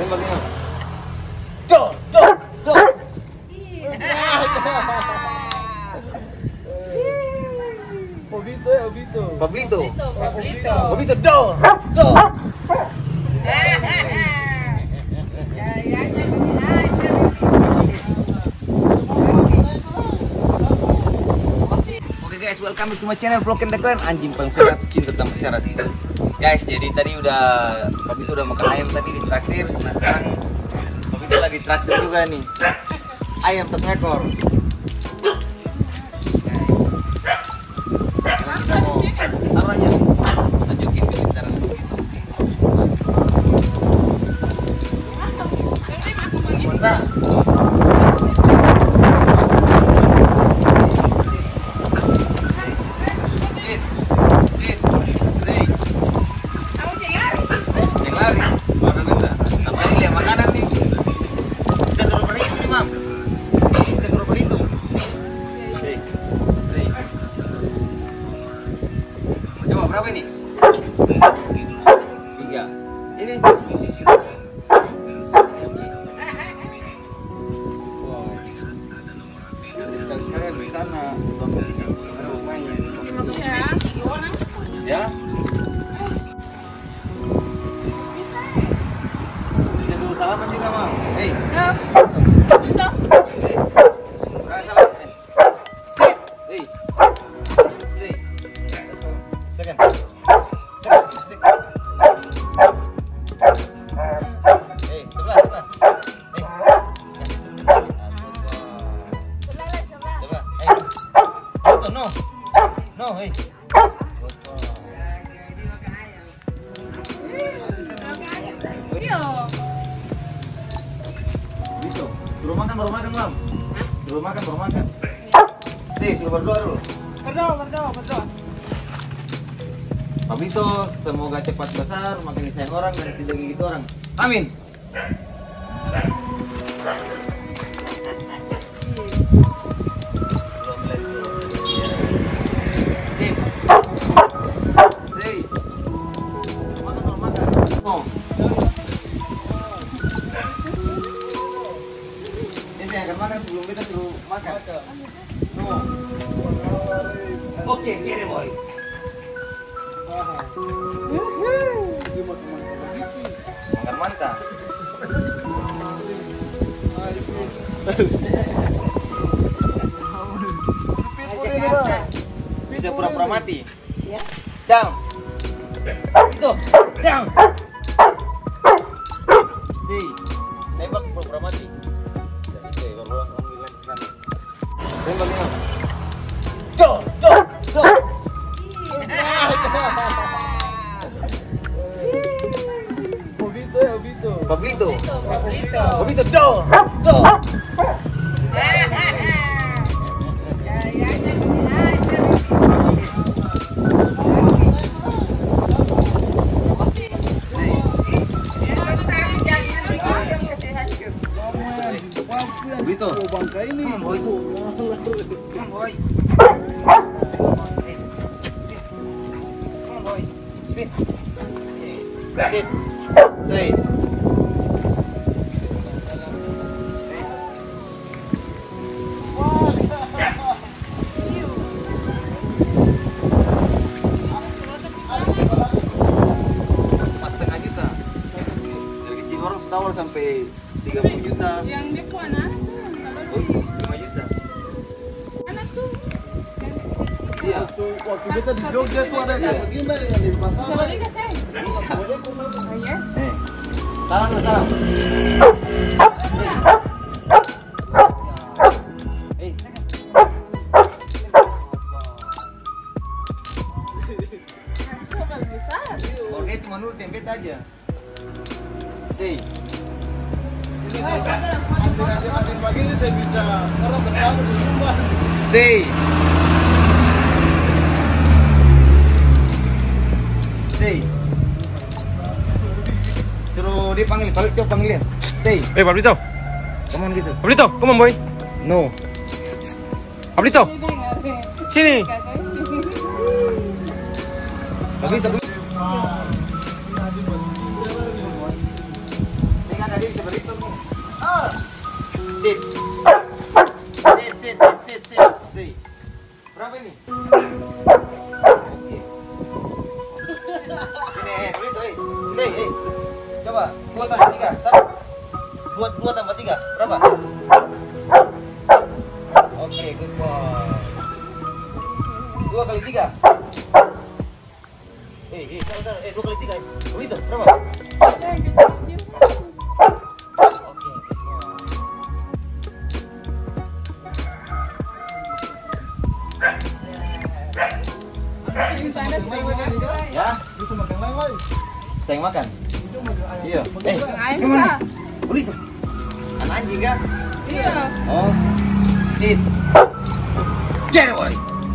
Tembaknya. Dor, dor, dor. Obito ya, Obito. Pablito. Obito, dor, dor. Oke guys, welcome to my channel Vlog and Declan. Anjing paling serat, cinta tanpa syarat. Guys, jadi tadi Pablito udah makan ayam tadi di traktir. Nah sekarang Pablito lagi traktir juga nih. Ayam 1 ekor. Sekarang kita mau taruh aja. Lanjutin ke bentaran Pablito. Masa? Berapa ini? 3. Ini? Sekali-sekalian di sana. Ya? Bisa dulu salaman juga, Mam. Hei. No, hey. Gitu. Suruh makan, Mam. Suruh makan. Stay, suruh berdoa dulu. Berdoa. Pablito, semoga cepat besar, makin disayang orang dan tidak gigit orang. Amin. Makan sebelum kita suruh makan. No. Oke, kiri boy. Makan mantap. Bisa pura-pura mati. Down. Itu. Down. Stay. Tembak pura-pura mati. Tembaknya. Dor, dor, dor. Obito ya, Obito. Pablito. Obito, dor, dor. Obito. Bangka ini. Boy. Sit. Stay. Setawar sampai 30 juta. Yang di Puana? 5 juta. Anak tuh. Iya. Waktu kita di Jogja tuh ada yang begini yang di pasar. Boleh nggak, Teh? Bisa. Oh iya? Salam. Sobat besar. Oke, cuma nurut tempe aja. Stay. Nanti pagi ini saya bisa orang bertamu di rumah. Stay. Suruh dia panggil, coba panggil dia. Stay. Pablito. Come on gitu. Pablito, come on boy. No. Pablito, sini. Pablito. Mana dia bisa berhitung nih? Sit. Sit. Berapa ini? Oke. Ini, berhitung, Ini. Coba, 2 tambah 3, sama. 2 tambah 3, berapa? Oke, good boy. 2 kali 3. 2 kali 3. Begitu, berapa? Oke, good boy. Di sana semua. Ya, Bisa makan lagi. saya yang makan. Iya. Ayam sah. Beli tuh. Anak anjing kan? Iya. Oh. Sit. Get away.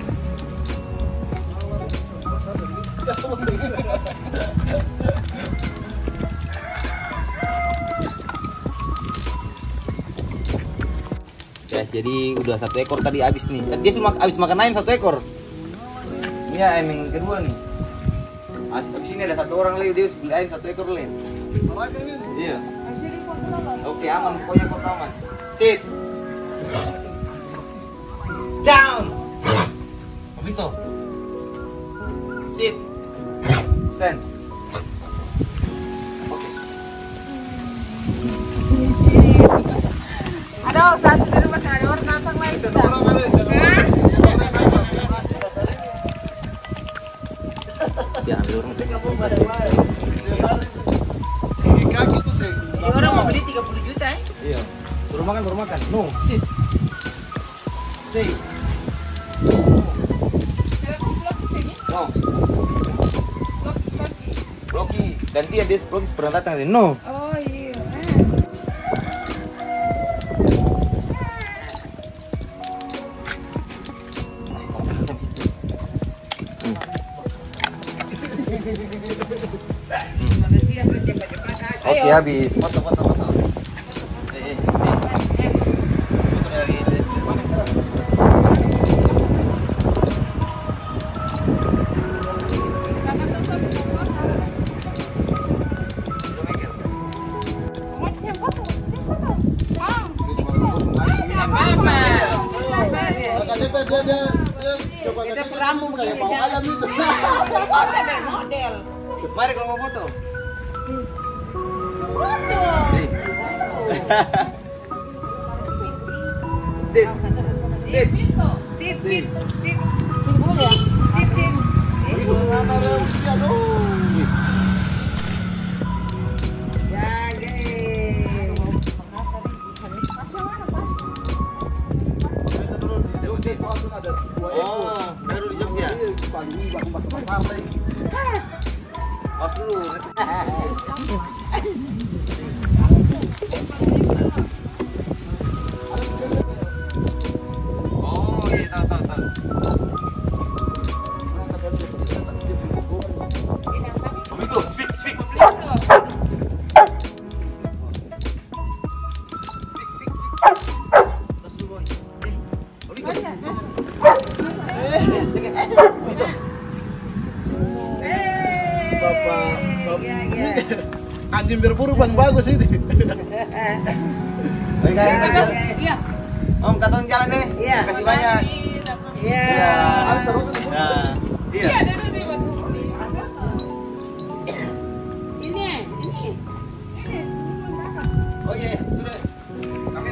Guys, jadi udah 1 ekor tadi habis nih. Tadi dia cuma habis makan ayam 1 ekor. Ini ayam yang kedua nih. Habis ini ada 1 orang lagi, dia beli ayam 1 ekor lagi. Iya. Oke, aman, pokoknya kau aman. Sit. Down. Begitu. Sit. Stand. Oke. Aduh, satu di rumah ada orang datang lagi. Satu orang ada, satu orang. Ya, ambil orang. Kaki tuh sih. Ini orang mau beli 30 juta ya? Iya. Suruh makan. No, sit. Stay. Kalau kamu pulang ke sini, No. pagi. Bloki. Dan dia bloki pernah datang. No. Oh iya. Oke, habis. Foto. Foto dari mana sekarang? Dia coba Kita peramu kayak begini, bau jangan. ayam itu. Model. Mari kalau mau foto. Sit. Sit. Sit. Cimbul ya? Sit. Oh, baru di Jogja. Pas dulu. Oh, iya tahu. Begitu, speak. Terus dulu, boy. Begitu. Anjing berburu kan bagus ini. Baik, kita jalan. Iya. Om, katong jalan deh. Iya. Terima kasih banyak. Iya. Nah, iya. Iya, ada di sini. Ini. Oh iya, sudah. Kamera.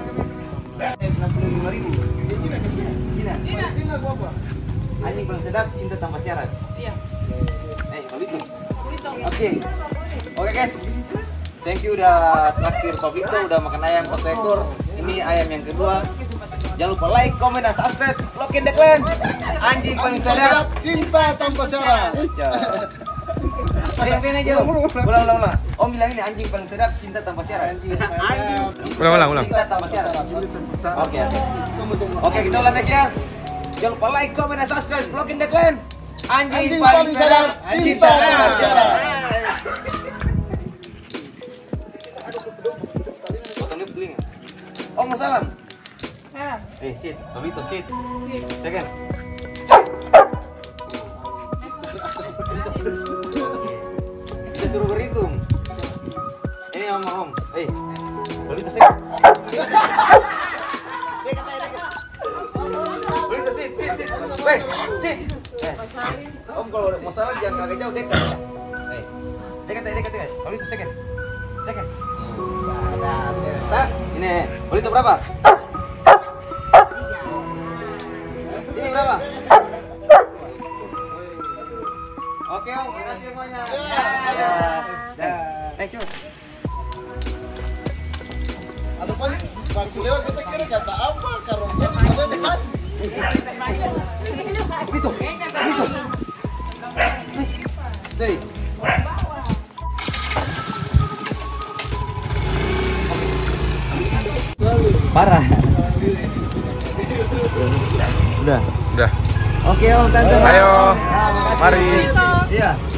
65.000. Cina. Ini gua apa? Anjing paling sedap, cinta tanpa syarat. Iya. Kalau itu. Begitu. Oke guys. Thank you udah traktir Pablito, udah makan ayam 1 ekor. Ini ayam yang kedua. Jangan lupa like, comment, dan subscribe. Vlog in the Clan. Anjing paling sedap. Cinta tanpa syarat. Pengen aja. Ulang. Om bilang ini anjing paling sedap, cinta tanpa syarat. Ulang. Cinta tanpa syarat. Oke, kita ulang guys ya. Jangan lupa like, comment, dan subscribe. Vlog in the Clan. Anjing paling sedap, cinta tanpa syarat. Om mau salam. Sit. Pablito, sit. Second. Kita suruh berhitung. Ini sama Om. Bolito sit. Dekat. Bolito sit. Weh, sit. Om kalau mau salah jangan agak jauh dekat. Dekat. Bolito second. Nah, ini Bolito berapa? Ini berapa? Oke Om, makasih semuanya. Thank you. Ada pun waktu lewat kita kira kata apa karungnya ada di hati. Begitu. Stay. Parah. Udah. Udah. Oke Om, tante. Ayo. Nah, makasih. Mari. Iya.